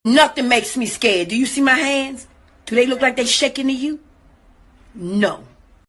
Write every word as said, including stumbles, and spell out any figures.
Nothing makes me scared. Do you see my hands? Do they look like they shaking to you? No.